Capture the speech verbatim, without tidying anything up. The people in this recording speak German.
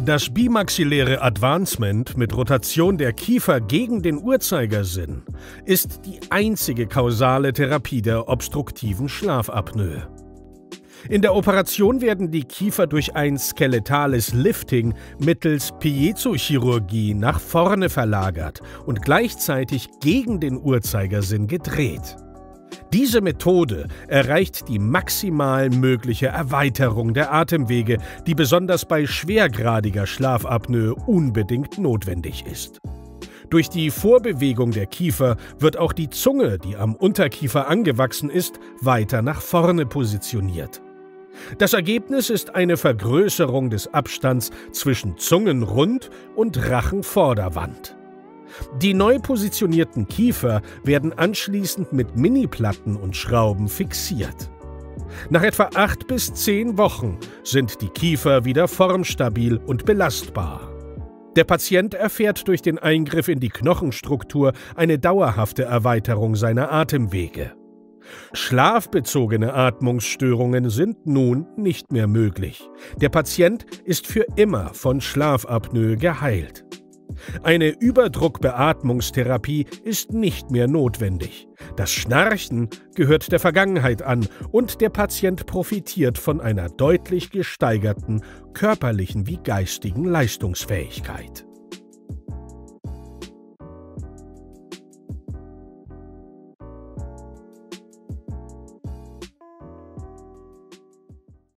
Das bimaxilläre Advancement mit Rotation der Kiefer gegen den Uhrzeigersinn ist die einzige kausale Therapie der obstruktiven Schlafapnoe. In der Operation werden die Kiefer durch ein skeletales Lifting mittels Piezochirurgie nach vorne verlagert und gleichzeitig gegen den Uhrzeigersinn gedreht. Diese Methode erreicht die maximal mögliche Erweiterung der Atemwege, die besonders bei schwergradiger Schlafapnoe unbedingt notwendig ist. Durch die Vorbewegung der Kiefer wird auch die Zunge, die am Unterkiefer angewachsen ist, weiter nach vorne positioniert. Das Ergebnis ist eine Vergrößerung des Abstands zwischen Zungenrund und Rachenvorderwand. Die neu positionierten Kiefer werden anschließend mit Miniplatten und Schrauben fixiert. Nach etwa acht bis zehn Wochen sind die Kiefer wieder formstabil und belastbar. Der Patient erfährt durch den Eingriff in die Knochenstruktur eine dauerhafte Erweiterung seiner Atemwege. Schlafbezogene Atmungsstörungen sind nun nicht mehr möglich. Der Patient ist für immer von Schlafapnoe geheilt. Eine Überdruckbeatmungstherapie ist nicht mehr notwendig. Das Schnarchen gehört der Vergangenheit an und der Patient profitiert von einer deutlich gesteigerten körperlichen wie geistigen Leistungsfähigkeit.